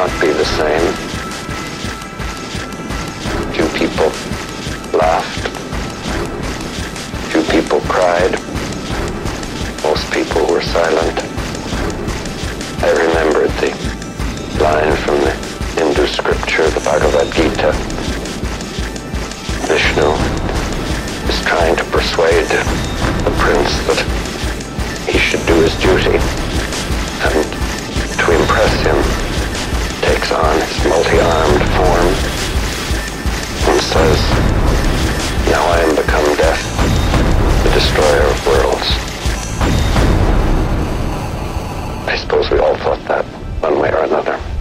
not be the same. Few people laughed. Few people cried. Most people were silent. I remembered the line from the Nindu Scripture, the Bhagavad Gita. Vishnu is trying to persuade the prince that he should do his duty, and to impress him takes on his multi-armed form and says, "Now I am become death, the destroyer of worlds." I suppose we all thought that one way or another.